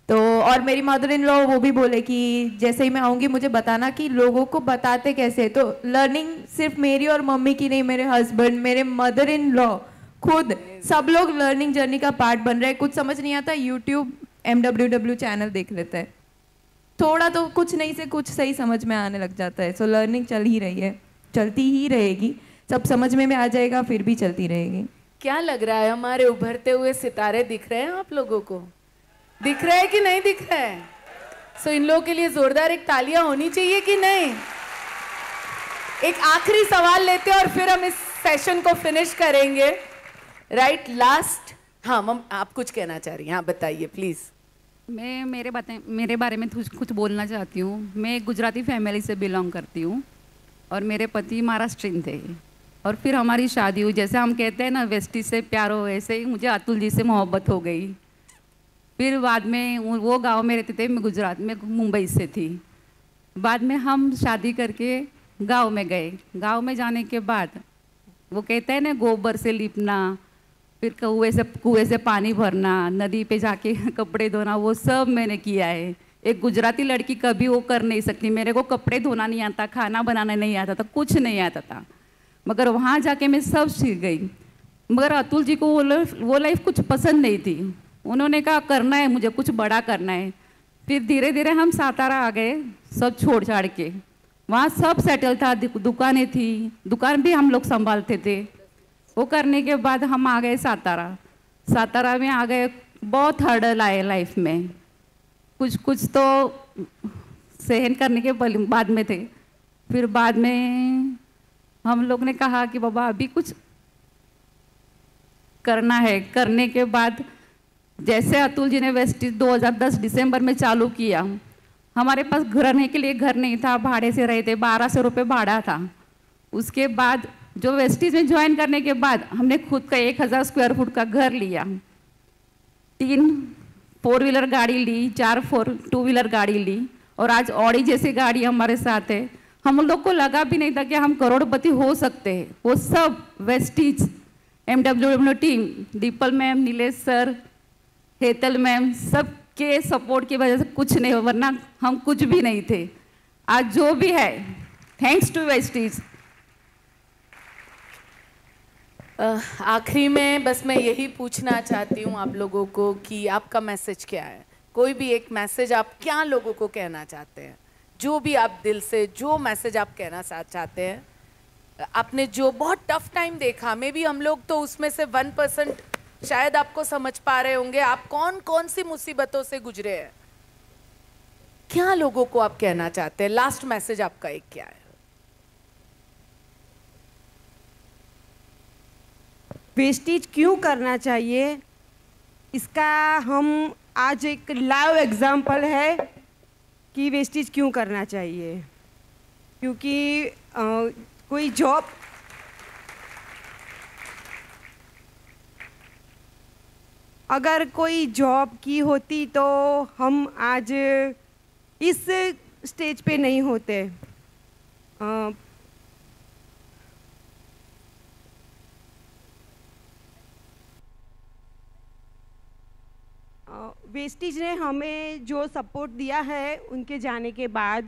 तो और मेरी मदर इन लॉ वो भी बोले कि जैसे ही मैं आऊँगी मुझे बताना कि लोगों को बताते कैसे। तो लर्निंग सिर्फ मेरी और मम्मी की नहीं, मेरे हस्बैंड, मेरे मदर इन लॉ, खुद सब लोग लर्निंग जर्नी का पार्ट बन रहे हैं। कुछ समझ नहीं आता, YouTube M W W channel देख लेते हैं, थोड़ा तो कुछ नहीं से कुछ सही समझ में आने लग जाता है। सो लर्निंग चल ही रही है, चलती ही रहेगी, सब समझ में में आ जाएगा, फिर भी चलती रहेगी। क्या लग रहा है, हमारे उभरते हुए सितारे दिख रहे हैं आप लोगों को? दिख रहा है कि नहीं दिख रहा है? सो इन लोगों के लिए जोरदार एक तालियां होनी चाहिए कि नहीं? एक आखिरी सवाल लेते हैं और फिर हम इस सेशन को फिनिश करेंगे। Right, last. हाँ मम, आप कुछ कहना चाह रही हैं, हाँ बताइए प्लीज। मैं मेरे बातें मेरे बारे में कुछ कुछ बोलना चाहती हूँ। मैं गुजराती फैमिली से बिलोंग करती हूँ और मेरे पति महाराष्ट्रियन थे और फिर हमारी शादी हुई। जैसे हम कहते हैं ना वेस्टी से प्यार हो, वैसे ही मुझे अतुल जी से मोहब्बत हो गई। फिर बाद में वो गांव में रहते थे, मैं गुजरात में मुंबई से थी। बाद में हम शादी करके गांव में गए। गांव में जाने के बाद वो कहते हैं ना गोबर से लिपना, फिर कुएं से कुएं से पानी भरना, नदी पे जाके कपड़े धोना, वो सब मैंने किया है। एक गुजराती लड़की कभी वो कर नहीं सकती। मेरे को कपड़े धोना नहीं आता, खाना बनाना नहीं आता था, कुछ नहीं आता था, मगर वहाँ जाके मैं सब सीख गई। मगर अतुल जी को वो लाइफ वो लाइफ कुछ पसंद नहीं थी। उन्होंने कहा करना है मुझे, कुछ बड़ा करना है। फिर धीरे धीरे हम सातारा आ गए, सब छोड़ छाड़ के। वहाँ सब सेटल था, दुकानें थी, दुकान भी हम लोग संभालते थे। वो करने के बाद हम आ गए सातारा। सातारा में आ गए, बहुत हर्डल आए लाइफ में, कुछ कुछ तो सहन करने के बाद में थे। फिर बाद में हम लोग ने कहा कि बाबा अभी कुछ करना है। करने के बाद जैसे अतुल जी ने वेस्टीज दो हज़ार दस दिसंबर में चालू किया, हमारे पास घर रहने के लिए घर नहीं था, भाड़े से रहे थे, बारह सौ रुपये भाड़ा था। उसके बाद जो वेस्टीज में ज्वाइन करने के बाद हमने खुद का एक हज़ार स्क्वायर फुट का घर लिया, तीन फोर व्हीलर गाड़ी ली, चार फोर टू व्हीलर गाड़ी ली और आज ऑडी जैसी गाड़ी हमारे साथ है। हम लोग को लगा भी नहीं था कि हम करोड़पति हो सकते हैं। वो सब Vestige M W W team, Deepal ma'am, Nilesh sir, Hetal ma'am, सब के सपोर्ट की वजह से कुछ नहीं, वरना हम कुछ भी नहीं थे। आज जो भी है थैंक्स टू वेस्टीज। आखिरी में बस मैं यही पूछना चाहती हूँ आप लोगों को कि आपका मैसेज क्या है? कोई भी एक मैसेज आप क्या लोगों को कहना चाहते हैं? जो भी आप दिल से जो मैसेज आप कहना चाहते हैं। आपने जो बहुत टफ टाइम देखा, मे भी हम लोग तो उसमें से वन परसेंट शायद आपको समझ पा रहे होंगे, आप कौन कौन सी मुसीबतों से गुजरे हैं, क्या लोगों को आप कहना चाहते हैं? लास्ट मैसेज आपका एक क्या है? वेस्टेज क्यों करना चाहिए, इसका हम आज एक लाइव एग्जाम्पल है कि वेस्टेज क्यों करना चाहिए। क्योंकि आ, कोई जॉब अगर कोई जॉब की होती तो हम आज इस स्टेज पे नहीं होते। आ, वेस्टेज ने हमें जो सपोर्ट दिया है उनके जाने के बाद,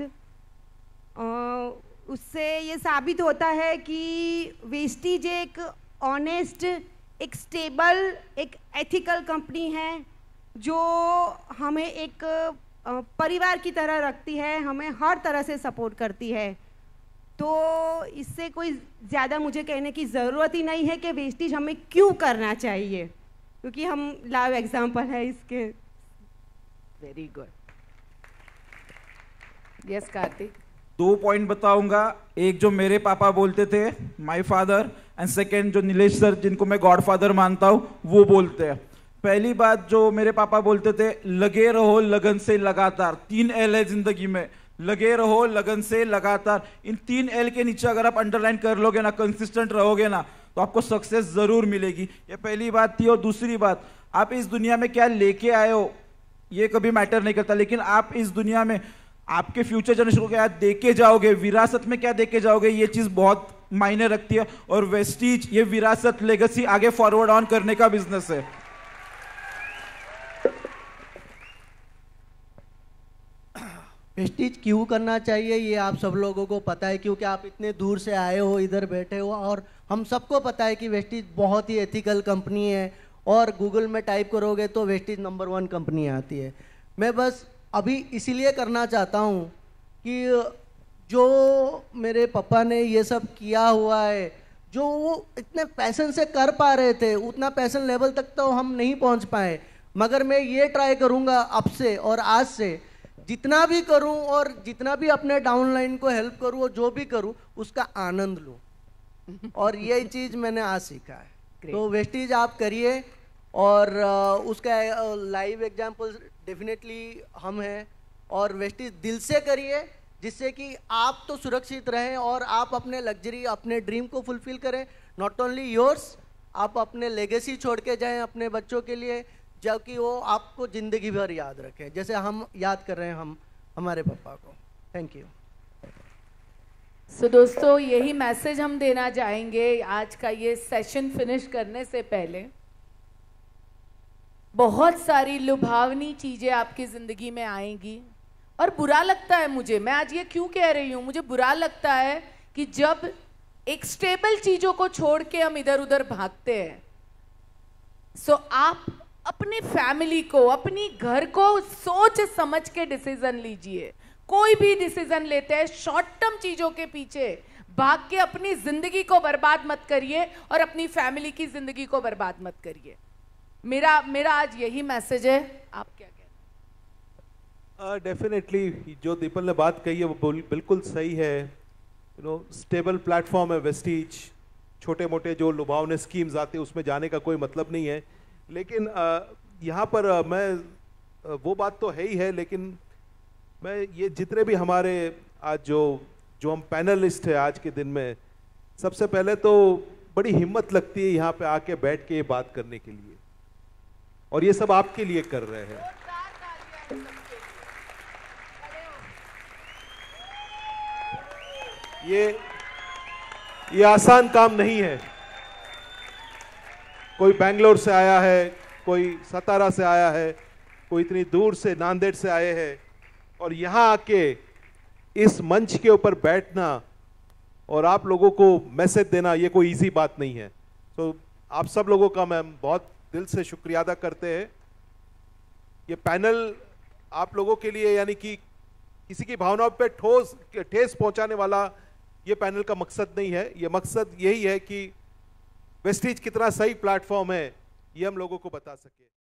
उससे ये साबित होता है कि वेस्टेज एक ऑनेस्ट, एक स्टेबल, एक एथिकल कंपनी है जो हमें एक परिवार की तरह रखती है, हमें हर तरह से सपोर्ट करती है। तो इससे कोई ज़्यादा मुझे कहने की ज़रूरत ही नहीं है कि वेस्टेज हमें क्यों करना चाहिए, क्योंकि हम लाइव एग्जाम्पल है इसके। Very good. यस कार्तिक। दो पॉइंट बताऊंगा, एक जो मेरे पापा बोलते थे माय फादर, एंड सेकंड जो नीलेश सर जिनको मैं गॉडफादर मानता हूं वो बोलते हैं। पहली बात जो मेरे पापा बोलते थे, लगे रहो लगन से लगातार। तीन एल है जिंदगी में, लगे रहो लगन से लगातार। इन तीन एल के नीचे अगर आप अंडरलाइन कर लोगे ना, कंसिस्टेंट रहोगे ना, तो आपको सक्सेस जरूर मिलेगी। ये पहली बात थी। और दूसरी बात, आप इस दुनिया में क्या लेके आए हो ये कभी मैटर नहीं करता, लेकिन आप इस दुनिया में आपके फ्यूचर जनरेशन को क्या देके जाओगे, विरासत में क्या देके जाओगे, ये चीज बहुत मायने रखती है। और वेस्टीज ये विरासत, लेगेसी आगे फॉरवर्ड ऑन करने का बिजनेस है। वेस्टीज क्यों करना चाहिए ये आप सब लोगों को पता है, क्योंकि आप इतने दूर से आए हो, इधर बैठे हो, और हम सबको पता है कि वेस्टीज बहुत ही एथिकल कंपनी है, और गूगल में टाइप करोगे तो वेस्टीज नंबर वन कंपनी आती है। मैं बस अभी इसीलिए करना चाहता हूँ कि जो मेरे पापा ने ये सब किया हुआ है, जो वो इतने पैशन से कर पा रहे थे, उतना पैशन लेवल तक तो हम नहीं पहुँच पाए, मगर मैं ये ट्राई करूँगा अब से और आज से जितना भी करूं और जितना भी अपने डाउनलाइन को हेल्प करूं और जो भी करूं उसका आनंद लूं, और ये चीज मैंने आज सीखा है। तो वेस्टीज आप करिए, और उसका लाइव एग्जांपल डेफिनेटली हम हैं, और वेस्टीज दिल से करिए जिससे कि आप तो सुरक्षित रहें और आप अपने लग्जरी अपने ड्रीम को फुलफिल करें। नॉट ओनली योर्स, आप अपने लेगेसी छोड़ के जाएं अपने बच्चों के लिए, जबकि वो आपको ज़िंदगी भर याद रखें जैसे हम याद कर रहे हैं हम हमारे पापा को। Thank you. सो दोस्तों, यही मैसेज हम देना चाहेंगे आज का ये सेशन फिनिश करने से पहले। बहुत सारी लुभावनी चीज़ें आपकी ज़िंदगी में आएंगी, और बुरा लगता है मुझे, मैं आज ये क्यों कह रही हूँ, मुझे बुरा लगता है कि जब एक स्टेबल चीज़ों को छोड़ के हम इधर उधर भागते हैं। सो आप अपनी फैमिली को, अपनी घर को सोच समझ के डिसीजन लीजिए। कोई भी डिसीजन लेते हैं शॉर्ट टर्म चीजों के पीछे भाग के अपनी जिंदगी को बर्बाद मत करिए, और अपनी फैमिली की जिंदगी को बर्बाद मत करिए। मेरा मेरा आज यही मैसेज है। आप क्या कहते हैं? डेफिनेटली uh, जो दीपल ने बात कही है वो बिल्कुल सही है। यू नो, स्टेबल प्लेटफॉर्म है वेस्टीज। छोटे मोटे जो लुभावने स्कीम्स आते हैं उसमें जाने का कोई मतलब नहीं है, लेकिन यहाँ पर मैं वो बात तो है ही है, लेकिन मैं ये जितने भी हमारे आज जो जो हम पैनलिस्ट हैं आज के दिन में, सबसे पहले तो बड़ी हिम्मत लगती है यहाँ पे आके बैठ के ये बात करने के लिए, और ये सब आपके लिए कर रहे हैं। ये ये आसान काम नहीं है। कोई बेंगलोर से आया है, कोई सतारा से आया है, कोई इतनी दूर से नांदेड़ से आए हैं, और यहाँ आके इस मंच के ऊपर बैठना और आप लोगों को मैसेज देना, ये कोई इजी बात नहीं है। तो आप सब लोगों का मैं बहुत दिल से शुक्रिया अदा करते हैं। ये पैनल आप लोगों के लिए, यानी कि किसी की भावनाओं पे ठोस ठेस पहुंचाने वाला ये पैनल का मकसद नहीं है। ये मकसद यही है कि वेस्टीज कितना सही प्लेटफॉर्म है ये हम लोगों को बता सके।